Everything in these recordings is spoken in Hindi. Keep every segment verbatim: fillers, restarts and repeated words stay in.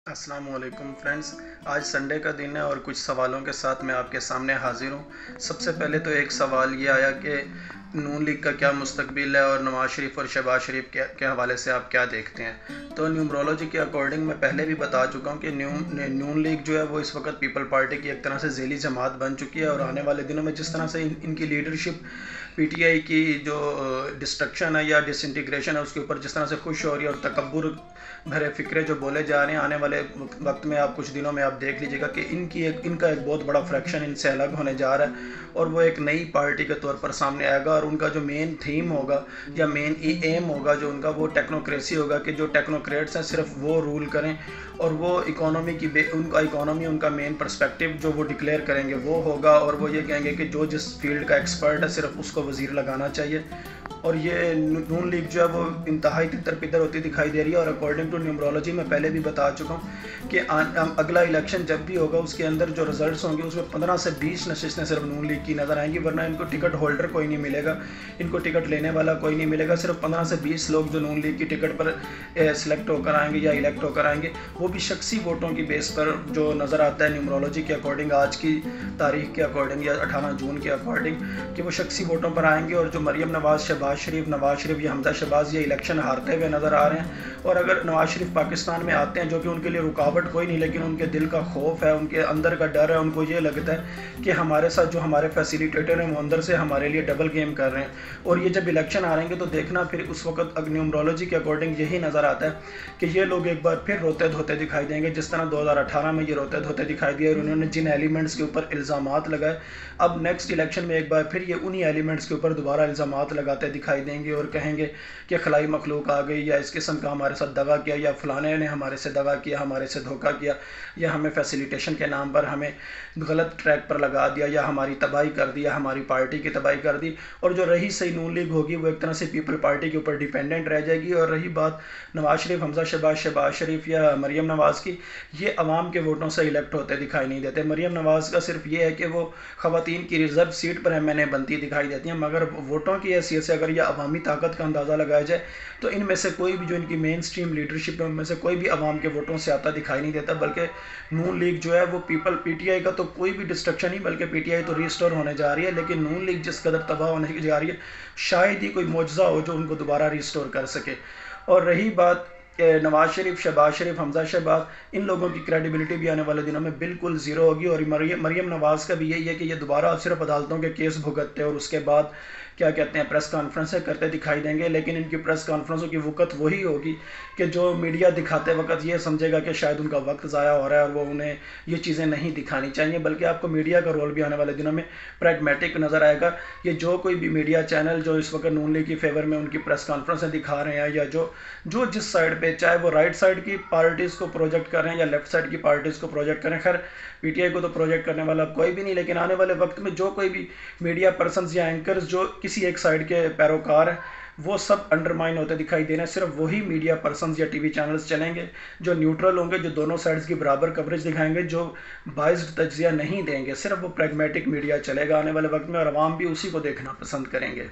अस्सलामुअलैकुम फ्रेंड्स। आज संडे का दिन है और कुछ सवालों के साथ मैं आपके सामने हाजिर हूँ। सबसे पहले तो एक सवाल ये आया कि नून लीग का क्या मुस्तकबिल है और नवाज़ शरीफ और शहबाज शरीफ के, के हवाले से आप क्या देखते हैं। तो न्यूमरोलॉजी के अकॉर्डिंग मैं पहले भी बता चुका हूँ कि न्यून नून लीग जो है वो इस वक्त पीपल पार्टी की एक तरह से झेली जमात बन चुकी है और आने वाले दिनों में जिस तरह से इन, इनकी लीडरशिप पीटीआई की जो डिस्ट्रक्शन है या डिसइंटीग्रेशन है उसके ऊपर जिस तरह से खुश हो रही है और तकब्बुर भरे फिक्रे जो बोले जा रहे हैं, आने वाले वक्त में आप कुछ दिनों में आप देख लीजिएगा कि इनकी एक इनका एक बहुत बड़ा फ्रैक्शन इनसे अलग होने जा रहा है और वो एक नई पार्टी के तौर पर सामने आएगा और उनका जो मेन थीम होगा या मेन एम होगा जो उनका वो टेक्नोक्रेसी होगा कि जो टेक्नोक्रेट्स हैं सिर्फ वो रूल करें और वो इकोनॉमी की उनका इकोनॉमी उनका मेन पर्सपेक्टिव जो वो डिक्लेयर करेंगे वो होगा और वो ये कहेंगे कि जो जिस फील्ड का एक्सपर्ट है सिर्फ उसको वजीर लगाना चाहिए। और ये नून लीग जो है वो इंतहाई तितर पितर होती दिखाई दे रही है और अकॉर्डिंग टू न्यूमरोलॉजी मैं पहले भी बता चुका हूँ कि अगला इलेक्शन जब भी होगा उसके अंदर जो रिजल्ट्स होंगे उसमें पंद्रह से बीस नशिस्तें सिर्फ नून लीग की नज़र आएंगी, वरना इनको टिकट होल्डर कोई नहीं मिलेगा, इनको टिकट लेने वाला कोई नहीं मिलेगा। सिर्फ पंद्रह से बीस लोग जो नून लीग की टिकट पर सिलेक्ट होकर आएंगे या इलेक्ट होकर आएंगे, वो भी शख्सी वोटों की बेस पर जो नज़र आता है न्यूमरोलॉजी के अकॉर्डिंग, आज की तारीख के अकॉर्डिंग या अठारह जून के अकॉर्डिंग, कि वो शख्सी वोटों पर आएंगे और जो मरीम नवाज़, शहबाज शरीफ, नवाज शरीफ या हमजा शहबाज ये इलेक्शन हारते हुए नज़र आ रहे हैं। और अगर नवाज शरीफ पाकिस्तान में आते हैं जो कि उनके लिए रुकावट कोई नहीं, लेकिन उनके दिल का खौफ है, उनके अंदर का डर है, उनको ये लगता है कि हमारे साथ जो हमारे फैसिलिटेटर हैं वो अंदर से हमारे लिए डबल गेम कर रहे हैं। और ये जब इलेक्शन आ रहेंगे तो देखना फिर उस वक्त न्यूमरोलॉजी के अकॉर्डिंग यही नज़र आता है कि ये लोग एक बार फिर रोते धोते दिखाई देंगे जिस तरह दो हज़ार अठारह में ये रोते धोते दिखाई दिए और उन्होंने जिन एलिमेंट्स के ऊपर इल्ज़ामात लगाए, अब नेक्स्ट इलेक्शन में एक बार फिर ये उन्हीं एलिमेंट्स के ऊपर दोबारा इल्ज़ामात लगाते दिखाई देंगे और कहेंगे कि खलाई मखलूक आ गई या इस किस्म का हमारे साथ दगा किया या फलाने ने हमारे से दगा किया, हमारे से धोखा किया या हमें फैसिलिटेशन के नाम पर हमें गलत ट्रैक पर लगा दिया या हमारी तबाही कर दिया, हमारी पार्टी की तबाही कर दी। और जो रही सही नून लीग होगी वो एक तरह से पीपल पार्टी के ऊपर डिपेंडेंट रह जाएगी। और रही बात नवाज शरीफ, हमजा शहबाज, शहबाज शरीफ या मरीम नवाज़ की, ये अवाम के वोटों से इलेक्ट होते दिखाई नहीं देते। मरीम नवाज़ का सिर्फ ये है कि वो ख़वातीन की रिजर्व सीट पर एम एन ए बनती दिखाई देती हैं, मगर वोटों की हैसियत से अगर यह अवामी ताकत का अंदाज़ा लगाया जाए तो इनमें से कोई भी जो इनकी मेन स्ट्रीम लीडरशिप है उनमें से कोई भी अवाम के वोटों से आता दिखाई नहीं देता। बल्कि नून लीग जो है वो पीपल पीटीआई का तो कोई भी डिस्ट्रक्शन नहीं, बल्कि पीटीआई तो रिस्टोर होने जा रही है, लेकिन नून लीग जिस कदर तबाह होने जा रही है शायद ही कोई मौजज़ा हो जो उनको दोबारा रिस्टोर कर सके। और रही बात नवाज शरीफ, शहबाज शरीफ, हमजा शहबाज, इन लोगों की क्रेडिबिलिटी भी आने वाले दिनों में बिल्कुल ज़ीरो होगी। और मरियम मरियम नवाज़ का भी यही है कि ये दोबारा सिर्फ अदालतों के केस भुगतते और उसके बाद क्या कहते हैं प्रेस कॉन्फ्रेंसें करते दिखाई देंगे, लेकिन इनकी प्रेस कॉन्फ्रेंसों की वक़्त वही होगी कि जो मीडिया दिखाते वक्त ये समझेगा कि शायद उनका वक्त ज़ाया हो रहा है और वो उन्हें ये चीज़ें नहीं दिखानी चाहिए। बल्कि आपको मीडिया का रोल भी आने वाले दिनों में प्रैग्मेटिक नज़र आएगा। ये जो कोई भी मीडिया चैनल जो इस वक्त नून लीग की फेवर में उनकी प्रेस कॉन्फ्रेंसें दिखा रहे हैं या जो जो जिस साइड पे, चाहे वो राइट साइड की पार्टीज़ को प्रोजेक्ट करें या लेफ्ट साइड की पार्टीज़ को प्रोजेक्ट करें, खैर पीटीआई को तो प्रोजेक्ट करने वाला कोई भी नहीं, लेकिन आने वाले वक्त में जो कोई भी मीडिया पर्सनस या एंकर्स जो किसी एक साइड के पैरोकार हैं वो सब अंडरमाइन होते दिखाई दे रहे हैं। सिर्फ वही मीडिया पर्सनस या टीवी चैनल्स चलेंगे जो न्यूट्रल होंगे, जो दोनों साइड्स की बराबर कवरेज दिखाएंगे, जो बाइस्ड तज्जिया नहीं देंगे। सिर्फ वो प्रैग्मेटिक मीडिया चलेगा आने वाले वक्त में और आवाम भी उसी को देखना पसंद करेंगे।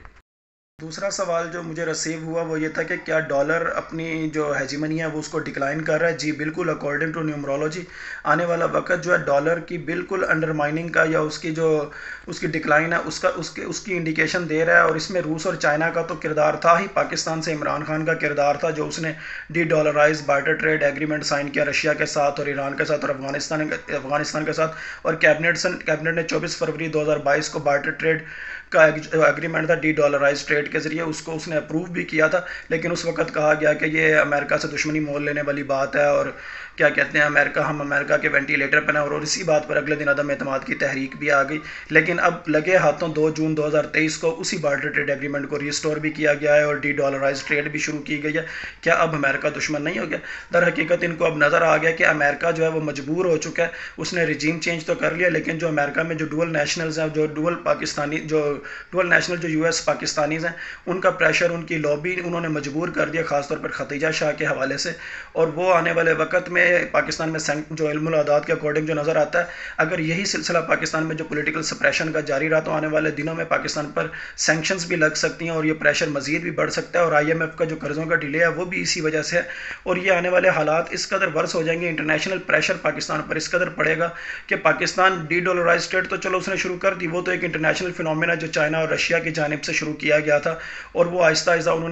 दूसरा सवाल जो मुझे रिसीव हुआ वो ये था कि क्या डॉलर अपनी जो हेजिमनी है वो उसको डिक्लाइन कर रहा है। जी बिल्कुल, अकॉर्डिंग टू न्यूमरोलॉजी आने वाला वक्त जो है डॉलर की बिल्कुल अंडरमाइनिंग का या उसकी जो उसकी डिक्लाइन है उसका उसके उसकी इंडिकेशन दे रहा है। और इसमें रूस और चाइना का तो किरदार था ही, पाकिस्तान से इमरान खान का किरदार था जो उसने de dollarise barter trade agreement sign किया रशिया के साथ और ईरान के साथ और अफगानिस्तान अफगानिस्तान के साथ। और कैबिनेट कैबिनेट ने चौबीस फरवरी दो हज़ार बाईस को बार्टर ट्रेड का एग्रीमेंट था डी डॉलराइज ट्रेड के ज़रिए, उसको उसने अप्रूव भी किया था। लेकिन उस वक्त कहा गया कि ये अमेरिका से दुश्मनी मोल लेने वाली बात है और क्या कहते हैं अमेरिका हम अमेरिका के वेंटिलेटर पर हैं। और इसी बात पर अगले दिन अदम एतमाद की तहरीक भी आ गई। लेकिन अब लगे हाथों दो जून दो हज़ार तेईस को उसी बार्टर ट्रेड एग्रीमेंट को रिस्टोर भी किया गया है और डी डॉलराइज ट्रेड भी शुरू की गई है। क्या अब अमेरिका दुश्मन नहीं हो गया? दर हकीकत इनको अब नज़र आ गया कि अमेरिका जो है वो मजबूर हो चुका है। उसने रिजीम चेंज तो कर लिया, लेकिन जो अमेरिका में जो डुअल नेशनल्स हैं, जो डुअल पाकिस्तानी जो डुअल नेशनल जो यूएस पाकिस्तानीज़ हैं उनका प्रेशर, उनकी लॉबी उन्होंने मजबूर कर दिया, ख़ासतौर पर खतीजा शाह के हवाले से। और वो आने वाले वक्त में पाकिस्तान में जो इल्मुल अदाद के अकॉर्डिंग जो नज़र आता है, अगर यही सिलसिला पाकिस्तान में जो पॉलिटिकल सप्रेशन का जारी रहा तो आने वाले दिनों में पाकिस्तान पर सैंक्शंस भी लग सकती हैं और ये प्रेशर मज़ीद भी बढ़ सकता है। और आई एम एफ का जो कर्ज़ों का डिले है वो भी इसी वजह से है। और ये आने वाले हालात इस कदर वर्स हो जाएंगे, इंटरनेशनल प्रेशर पाकिस्तान पर इस कदर पड़ेगा कि पाकिस्तान डी डॉलराइज स्टेट तो चलो उसने शुरू कर दी, वो तो एक इंटरनेशनल फिनोमेना जो चाइना और रशिया की जानिब से शुरू किया गया था और वो आहिस्ता आहिस्ता उन्होंने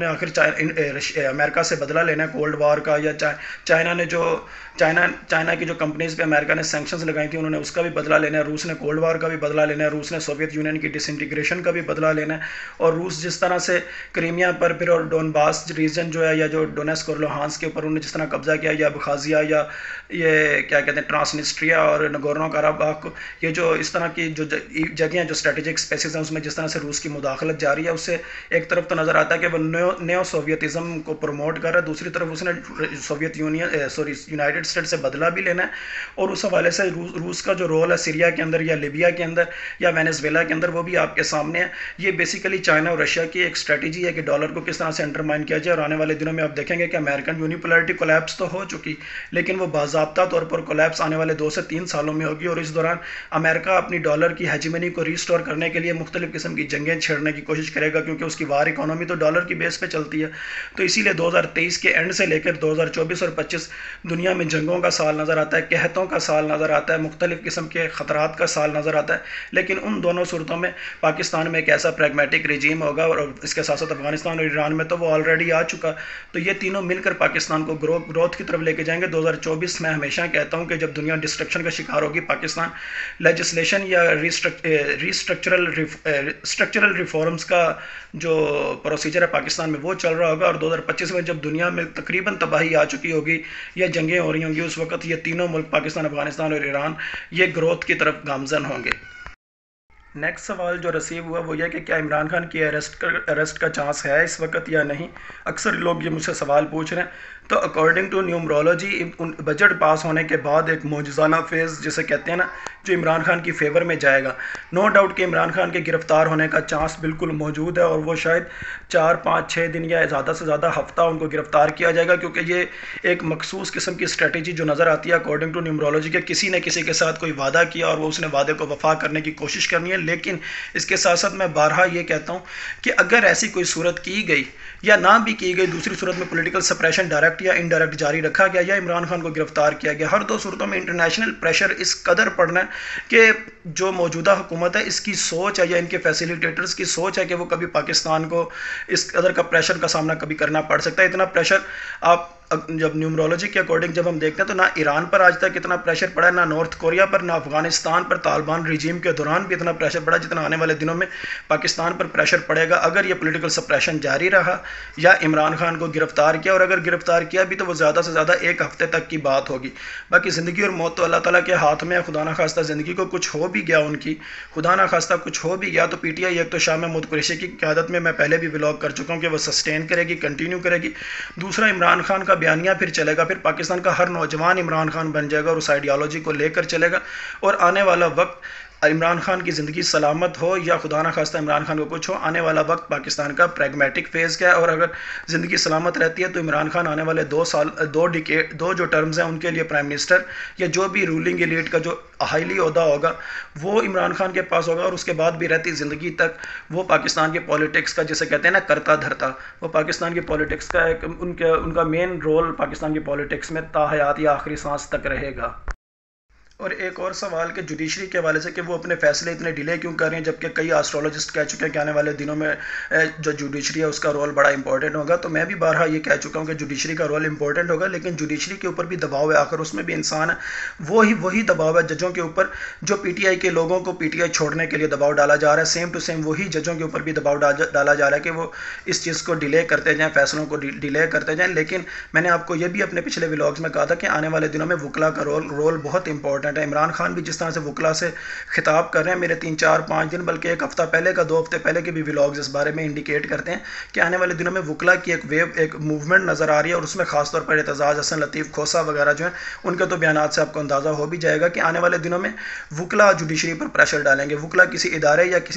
आखिर अमेरिका से बदला लेना है कोल्ड वार का, या चाइना ने जो चाइना चाइना की जो कंपनीज़ पे अमेरिका ने सैंक्शंस लगाई थी उन्होंने उसका भी बदला लेना है, रूस ने कोल्ड वार का भी बदला लेना है, रूस ने सोवियत यूनियन की डिसइंटीग्रेशन का भी बदला लेना है। और रूस जिस तरह से क्रीमिया पर फिर और डोनबास रीजन जो है या जो डोनेस्क और लुहांस्क के ऊपर उन्होंने जिस तरह कब्जा किया, या अबखाज़िया या ये क्या कहते हैं ट्रांसनिस्ट्रिया और नगोर्नो कराबाख, ये जो इस तरह की जो जगह जो स्ट्रेटेजिक स्पेसेस हैं उसमें जिस तरह से रूस की मुदाखलत जारी है, उससे एक तरफ तो नज़र आता है कि वो न्यो न्यो सोवियतिज़म को प्रमोट कर रहा है, दूसरी तरफ उसने Soviet Union sorry United State से बदला भी लेना है। और उस हवाले से रूस, रूस का जो रोल है सीरिया के अंदर या लीबिया के अंदर या वेनेजुएला के अंदर वो भी आपके सामने है। ये बेसिकली चाइना और रशिया की एक स्ट्रेटजी है कि डॉलर को किस तरह से अंडरमाइन किया जाए। और आने वाले दिनों में आप देखेंगे कि अमेरिकन यूनिपोलैरिटी कोलैप्स तो हो चुकी, लेकिन वो बाज़ाब्ता तौर पर कोलैप्स आने वाले दो से तीन सालों में होगी। और इस दौरान अमेरिका अपनी डॉलर की हेजिमनी को रिस्टोर करने के लिए मुख्तलिफ किस्म की जंगें छेड़ने की कोशिश करेगा, क्योंकि उसकी वार इकोनॉमी तो डॉलर की बेस पे चलती है। तो इसीलिए दो हज़ार तेईस के एंड से लेकर दो हज़ार चौबीस और पच्चीस दुनिया में जंगों का साल नज़र आता है, कहतों का साल नज़र आता है, मुख्तलिफ किस्म के ख़तरात का साल नज़र आता है। लेकिन उन दोनों सूरतों में पाकिस्तान में एक ऐसा प्रैग्मेटिक रिजीम होगा और इसके साथ साथ अफगानिस्तान और ईरान में तो वो ऑलरेडी आ चुका। तो ये तीनों मिलकर पाकिस्तान को ग्रो ग्रोथ की तरफ लेके जाएंगे। दो हज़ार चौबीस में हमेशा कहता हूँ कि जब दुनिया डिस्ट्रक्शन का शिकार होगी, पाकिस्तान लेजिस्लेशन या रिस्ट्रक्चरल स्ट्रक्चरल रिफॉर्म्स का जो प्रोसीजर है पाकिस्तान में वो चल रहा होगा। और दो हज़ार पच्चीस में जब दुनिया में तकरीबन तबाही आ चुकी होगी या जंगें हो रही होंगी, उस वक्त ये तीनों मुल्क पाकिस्तान, अफगानिस्तान और ईरान ये ग्रोथ की तरफ गामजन होंगे। नेक्स्ट सवाल जो रिसीव हुआ वो यह कि क्या इमरान खान की अरेस्ट का अरेस्ट का चांस है इस वक्त या नहीं। अक्सर लोग ये मुझसे सवाल पूछ रहे हैं। तो according to numerology budget pass होने के बाद एक मौजूदाना फेज़ जिसे कहते हैं ना, जो इमरान खान की फेवर में जाएगा। नो डाउट कि इमरान खान के गिरफ्तार होने का चांस बिल्कुल मौजूद है और वो शायद चार पाँच छः दिन या ज़्यादा से ज़्यादा हफ्ता उनको गिरफ्तार किया जाएगा, क्योंकि ये एक मखसूस किस्म की स्ट्रेटजी जो नज़र आती है अकॉर्डिंग टू न्यूमरोलॉजी के किसी ने किसी के साथ कोई वादा किया और वो उसने वादे को वफा करने की कोशिश करनी है। लेकिन इसके साथ साथ मैं बारहा ये कहता हूँ कि अगर ऐसी कोई सूरत की गई या ना भी की गई, दूसरी सूरत में पॉलिटिकल सप्रेशन डायरेक्ट या इनडायरेक्ट जारी रखा गया या इमरान खान को गिरफ्तार किया गया, हर दो सूरतों में इंटरनेशनल प्रेशर इस कदर पड़ना है कि जो मौजूदा हुकूमत है इसकी सोच है या इनके फैसिलिटेटर्स की सोच है कि वो कभी पाकिस्तान को इस कदर का प्रेशर का सामना कभी करना पड़ सकता है। इतना प्रेशर आप जब न्यूमरोलॉजी के अकॉर्डिंग जब हम देखते हैं तो ना ईरान पर आज तक इतना प्रेशर पड़ा है, ना नॉर्थ कोरिया पर, ना अफगानिस्तान पर तालिबान रिजीम के दौरान भी इतना प्रेशर पड़ा जितना आने वाले दिनों में पाकिस्तान पर प्रेशर पड़ेगा अगर ये पॉलिटिकल सप्रेशन जारी रहा या इमरान खान को गिरफ्तार किया। और अगर गिरफ्तार किया भी तो वो ज़्यादा से ज़्यादा एक हफ्ते तक की बात होगी। बाकी ज़िंदगी और मौत तो अल्लाह ताला के हाथ में है। खुदा ना खास्ता ज़िंदगी को कुछ हो भी गया, उनकी खुदा ना खास्ता कुछ हो भी गया, तो पी टी आई एक तो शाह महमूद कुरैशी की क़यादत में मैं पहले भी व्लॉग कर चुका हूँ कि वो सस्टेन करेगी, कंटिन्यू करेगी। दूसरा, इमरान खान का बयानिया फिर चलेगा, फिर पाकिस्तान का हर नौजवान इमरान खान बन जाएगा और उस आइडियालॉजी को लेकर चलेगा। और आने वाला वक्त इमरान खान की ज़िंदगी सलामत हो या खुदा ना खास्ता इमरान खान को कुछ हो, आने वाला वक्त पाकिस्तान का प्रैग्मेटिक फेज़ का है। और अगर ज़िंदगी सलामत रहती है तो इमरान खान आने वाले दो साल दो डिकेड दो जो टर्म्स हैं उनके लिए प्राइम मिनिस्टर या जो भी रूलिंग एलीट का जो हाईली ओहदा होगा वो इमरान खान के पास होगा। और उसके बाद भी रहती ज़िंदगी तक वो पाकिस्तान के पॉलिटिक्स का, जिसे कहते हैं ना करता धरता, वो पाकिस्तान की पॉलिटिक्स का एक उनके उनका मेन रोल पाकिस्तान की पॉलिटिक्स में ताहयात या आखिरी सांस तक रहेगा। और एक और सवाल कि जुडिशरी के हवाले से कि वो अपने फैसले इतने डिले क्यों कर रहे हैं, जबकि कई एस्ट्रोलॉजिस्ट कह चुके हैं कि आने वाले दिनों में जो जुडिशरी है उसका रोल बड़ा इंपॉर्टेंट होगा। तो मैं भी बारहा ये कह चुका हूँ कि जुडिशरी का रोल इंपॉर्टेंट होगा, लेकिन जुडिशरी के ऊपर भी दबाव है, आखिर उसमें भी इंसान है। वो ही वही दबाव है जजों के ऊपर जो पी टी आई के लोगों को पी टी आई छोड़ने के लिए दबाव डाला जा रहा है। सेम टू सेम वही जजों के ऊपर भी दबाव डाला जा रहा है कि वो इस चीज़ को डिले करते जाएँ, फैसलों को डिले करते जाएँ। लेकिन मैंने आपको ये भी अपने पिछले व्लॉग्स में कहा था कि आने वाले दिनों में वकला का रोल रोल बहुत इंपॉर्टेंट है। इमरान खान भी जिस तरह से वकला से खिताब कर रहे हैं, मेरे तीन चार पाँच दिन बल्कि एक हफ्ता पहले का दो हफ्ते पहले के भी व्लॉग्स इस बारे में इंडिकेट करते हैं कि आने वाले दिनों में वकला की एक वेव एक मूवमेंट नज़र आ रही है। और उसमें खासतौर पर एतजाज़ हसन, लतीफ़ खोसा वगैरह जो हैं उनके तो बयानात से आपको अंदाज़ा हो भी जाएगा कि आने वाले दिनों में वकला जुडिशरी पर प्रेशर डालेंगे। वकला किसी इदारे या किसी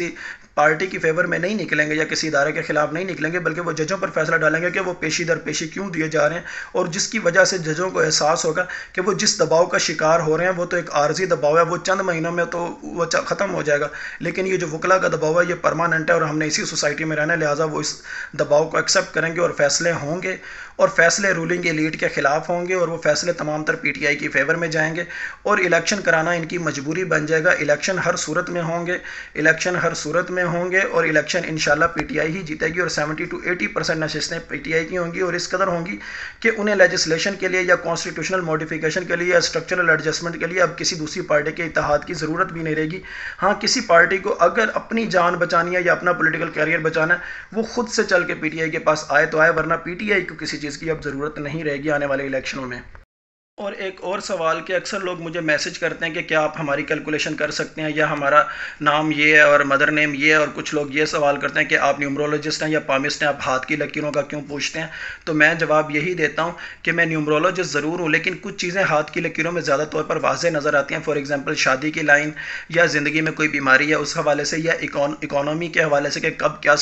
पार्टी की फेवर में नहीं निकलेंगे या किसी इदारे के खिलाफ नहीं निकलेंगे, बल्कि वो जजों पर फैसला डालेंगे कि वो पेशी दर पेशी क्यों दिए जा रहे हैं, और जिसकी वजह से जजों को एहसास होगा कि वो जिस दबाव का शिकार हो रहे हैं वो तो एक आर्जी दबाव है, वो चंद महीनों में तो वो ख़त्म हो जाएगा, लेकिन ये जो वकला का दबाव है ये परमानेंट है और हमने इसी सोसाइटी में रहना है, लिहाजा वो इस दबाव को एक्सेप्ट करेंगे और फैसले होंगे, और फैसले रूलिंग एलीट के खिलाफ होंगे, और वो फैसले तमाम तर पीटीआई की फेवर में जाएंगे, और इलेक्शन कराना इनकी मजबूरी बन जाएगा। इलेक्शन हर सूरत में होंगे, इलेक्शन हर सूरत में होंगे और इलेक्शन इंशाल्लाह पीटीआई ही जीतेगी, और सत्तर टू अस्सी परसेंट नशिस्तें पीटीआई की होंगी, और इस कदर होंगी कि उन्हें लेजिस्लेशन के लिए या कॉन्स्टिट्यूशनल मॉडिफिकेशन के लिए या स्ट्रक्चरल एडजस्टमेंट के लिए अब किसी दूसरी पार्टी के इत्तेहाद की ज़रूरत भी नहीं रहेगी। हाँ, किसी पार्टी को अगर अपनी जान बचानी है या अपना पॉलिटिकल कैरियर बचाना है, वो खुद से चल के पीटीआई के पास आए तो आए, वरना पीटीआई को किसी चीज़ की अब ज़रूरत नहीं रहेगी आने वाले इलेक्शनों में। और एक और सवाल कि अक्सर लोग मुझे मैसेज करते हैं कि क्या आप हमारी कैलकुलेशन कर सकते हैं, या हमारा नाम ये है और मदर नेम ये है, और कुछ लोग ये सवाल करते हैं कि आप न्यूमरोलॉजिस्ट हैं या पामिस्ट हैं, आप हाथ की लकीरों का क्यों पूछते हैं। तो मैं जवाब यही देता हूं कि मैं न्यूमरोलॉजिस्ट ज़रूर हूं, लेकिन कुछ चीज़ें हाथ की लकीरों में ज़्यादा तौर पर वाज़ेह नज़र आती हैं। फॉर एग्ज़ाम्पल शादी की लाइन या ज़िंदगी में कोई बीमारी है उस हवाले से, या इकॉनमी के हवाले से कि कब क्या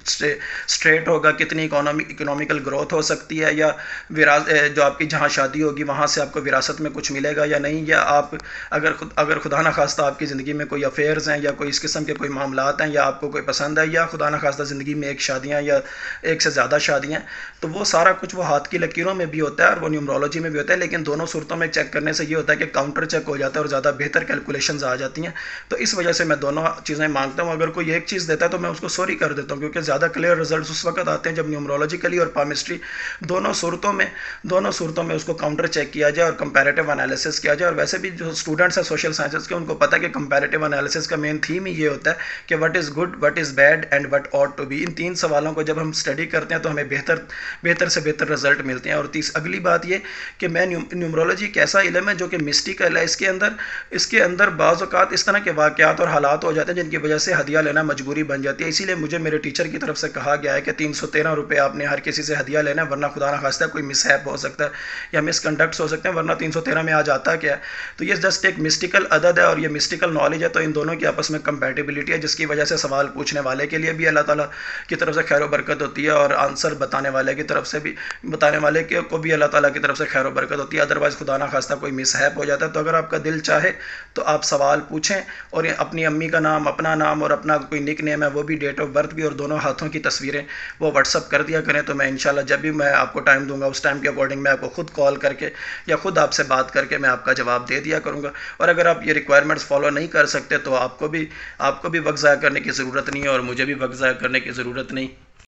स्ट्रेट होगा, कितनी इकोनॉमी इकोनॉमिकल ग्रोथ हो सकती है, या विराज जो आपकी जहाँ शादी होगी वहाँ से आपको विरासत में कुछ मिलेगा या नहीं, या आप अगर खुद अगर खुदा न खास्ता आपकी ज़िंदगी में कोई अफेयर्स हैं या कोई इस किस्म के कोई मामलात हैं, या आपको कोई पसंद है, या खुदा न खास्ता ज़िंदगी में एक शादियाँ या एक से ज़्यादा शादियाँ, तो वो सारा कुछ वो हाथ की लकीरों में भी होता है और वो न्यूमरोलॉजी में भी होता है। लेकिन दोनों सूरतों में चेक करने से ये होता है कि काउंटर चेक हो जाता है और ज़्यादा बेहतर कैलकुलेशंस आ जाती हैं। तो इस वजह से मैं दोनों चीज़ें मांगता हूँ। अगर कोई एक चीज़ देता है तो मैं उसको सॉरी कर देता हूँ, क्योंकि ज़्यादा क्लियर रिजल्ट उस वक्त आते हैं जब न्यूमरोलॉजिकली और पामिस्ट्री दोनों सूरतों में दोनों सूरतों में उसको काउंटर चेक किया जाए और कंपैरेटिव एनालिसिस किया जाए। और वैसे भी जो स्टूडेंट्स हैं सोशल साइंसेस के, उनको पता है कि कंपैरेटिव एनालिसिस का मेन थीम ही ये होता है कि what is good, what is bad and what ought to be. इन तीन सवालों को जब हम स्टडी करते हैं तो हमें बेहतर बेहतर से बेहतर रिजल्ट मिलते हैं। और तीस अगली बात ये कि मैं न्यूमरोलॉजी एक ऐसा इल्म है जो कि मिस्टिकल है। इसके अंदर इसके अंदर बाज़ औक़ात इस तरह के वाक़यात और हालात हो जाते हैं जिनकी वजह से हदिया लेना मजबूरी बन जाती है। इसीलिए मुझे मेरे टीचर की तरफ से कहा गया है कि तीन सौ तेरह रुपये आपने हर किसी से हदिया लेना है, वरना खुदा न खास्ता कोई मिसहैप हो सकता है या मिसकंडक्ट्स हो सकते हैं, वरना तीन सौ तेरह में आ जाता क्या है। तो ये जस्ट एक मिस्टिकल अदद है और ये मिस्टिकल नॉलेज है। तो इन दोनों की आपस में कंपैटिबिलिटी है, जिसकी वजह से सवाल पूछने वाले के लिए भी अल्लाह ताला की तरफ से खैर बरकत होती है और आंसर बताने वाले की तरफ से भी बताने वाले के को भी अल्लाह ताला की तरफ से खैर बरकत होती है। अदरवाइज़ खुदा ना खास्ता कोई मिसहैप हो जाता है। तो अगर आपका दिल चाहे तो आप सवाल पूछें और अपनी अम्मी का नाम, अपना नाम और अपना कोई निक नेम है वो भी, डेट ऑफ बर्थ भी और दोनों हाथों की तस्वीरें वो व्हाट्सअप कर दिया करें। तो मैं इंशाल्लाह जब भी मैं आपको टाइम दूंगा उस टाइम के अकॉर्डिंग मैं आपको खुद कॉल करके या खुद आपसे बात करके मैं आपका जवाब दे दिया करूँगा। और अगर आप ये रिक्वायरमेंट्स फॉलो नहीं कर सकते तो आपको भी आपको भी वक्त ज़ाया करने की ज़रूरत नहीं है और मुझे भी वक्त ज़ाया करने की ज़रूरत नहीं।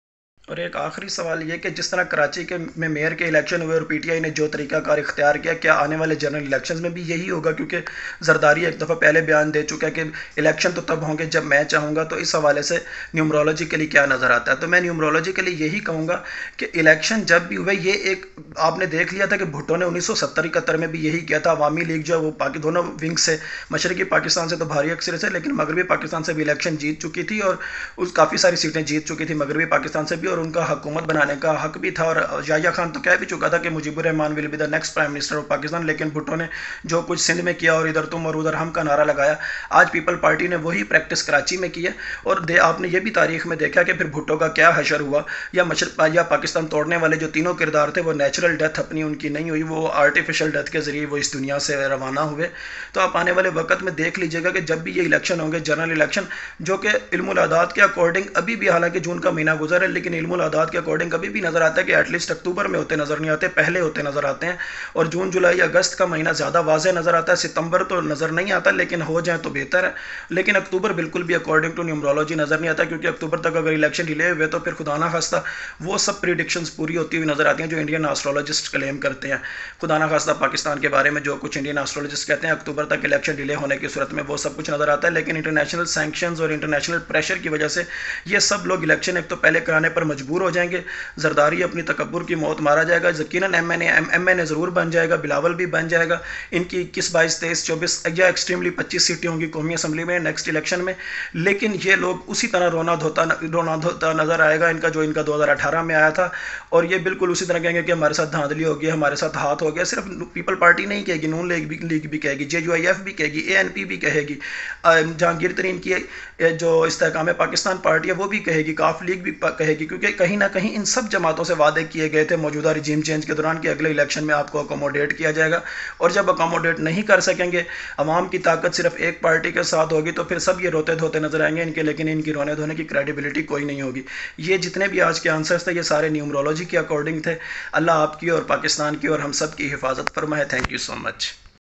और एक आखिरी सवाल ये कि जिस तरह कराची के में मेयर के इलेक्शन हुए और पीटीआई ने जो तरीकाकार इख्तियार किया, क्या आने वाले जनरल इलेक्शंस में भी यही होगा? क्योंकि जरदारी एक दफ़ा पहले बयान दे चुका है कि इलेक्शन तो तब होंगे जब मैं चाहूँगा। तो इस हवाले से न्यूमरोलॉजिकली क्या नज़र आता है? तो मैं न्यूमरोलॉजिकली यही कहूँगा कि इलेक्शन जब भी हुए, ये एक आपने देख लिया था कि भुट्टो ने उन्नीस सौ सत्तर इकहत्तर में भी यही किया था। अवामी लीग जो है वो पाकि दोनों विंग से, मशरक़ी पाकिस्तान से तो भारी अक्सर से, लेकिन मगरबी पाकिस्तान से भी इलेक्शन जीत चुकी थी और उस काफ़ी सारी सीटें जीत चुकी थी मगरबी पाकिस्तान से भी, और उनका हुकूमत बनाने का हक भी था। और याहिया खान तो कह भी चुका था कि Mujibur Rahman will be the next prime minister of Pakistan. लेकिन भुट्टो ने जो कुछ सिंध में किया और इधर तुम और उधर हम का नारा लगाया, आज पीपल पार्टी ने वही प्रैक्टिस कराची में की है। और दे आपने ये भी तारीख में देखा कि फिर भुट्टो का क्या हशर हुआ, या मशरक़ या पाकिस्तान तोड़ने वाले जो तीनों किरदार थे वो नेचुरल डेथ अपनी उनकी नहीं हुई, वो आर्टिफिशियल डेथ के ज़रिए वो इस दुनिया से रवाना हुए। तो आप आने वाले वक्त में देख लीजिएगा कि जब भी ये इलेक्शन होंगे, जनरल इलेक्शन, जो कि इल्मुल आदात के अकॉर्डिंग अभी भी, हालांकि जून का महीना गुजर है, लेकिन इल्मुल आदात के अकॉर्डिंग कभी भी नज़र आता है कि एटलीस्ट अक्टूबर में होते नज़र नहीं आते, पहले होते नज़र आते हैं। और जून जुलाई अगस्त का महीना ज़्यादा वाज़ेह नज़र आता है। सितंबर तो नज़र नहीं आता, लेकिन हो जाए तो बेहतर है। लेकिन अक्टूबर बिल्कुल भी अकॉर्डिंग टू न्यूमरोलॉजी नज़र नहीं आता, क्योंकि अक्टूबर तक अगर इलेक्शन डिले हुए तो फिर खुदा ना खास्ता वो सब प्रिडिक्शंस पूरी होती हुई नज़र आती हैं जो इंडियन एस्ट्रोलॉजिस्ट क्लेम करते हैं। खुदा ना खास्ता पाकिस्तान के बारे में जो कुछ इंडियन एस्ट्रोलॉजिस्ट कहते हैं, अक्टूबर तक इलेक्शन डिले होने की सूरत में वो सब कुछ नज़र आता है। लेकिन इंटरनेशनल सैंक्शंस और इंटरनेशनल प्रेशर की वजह से ये सब लोग इलेक्शन एक तो पहले कराने पर मजबूर हो जाएंगे। जरदारी अपनी तकब्बुर की मौत मारा जाएगा। यकीनन M N M N A ज़रूर बन जाएगा, बिलावल भी बन जाएगा। इनकी इक्कीस बाईस तेईस चौबीस या एक्सट्रीमली पच्चीस सीटें होंगी कौमी असम्बली में नेक्स्ट इलेक्शन में। लेकिन ये लोग उसी तरह रोना धोता रोना धोता नजर आएगा इनका, जो इनका दो हज़ार अठारह में आया था। और ये बिल्कुल उसी तरह कहेंगे कि हमारे साथ धांधली हो गई, हमारे साथ हाथ हो गया। सिर्फ पीपल पार्टी नहीं कहेगी, नून लीग भी लीग भी कहेगी, जे यू आई एफ भी कहेगी, ए एन पी भी कहेगी, जहांगीर तरीन की जो इस्तेहकाम पाकिस्तान पार्टी है वो भी कहेगी, काफ लीग भी कहेगी। क्योंकि कहीं ना कहीं इन सब जमातों से वादे किए गए थे मौजूदा रिजीम चेंज के दौरान कि अगले इलेक्शन में आपको अकोमोडेट किया जाएगा। और जब अकोमोडेट नहीं कर सकेंगे, अवाम की ताकत सिर्फ एक पार्टी के साथ होगी, तो फिर सब ये रोते धोते नजर आएंगे इनके, लेकिन इनकी रोने धोने की क्रेडिबिलिटी कोई नहीं होगी। ये जितने भी आज के आंसर्स थे ये सारे न्यूमरोलॉजी के अकॉर्डिंग थे। अल्लाह आपकी और पाकिस्तान की और हम सब की हिफाजत फरमाए। Thank you so much.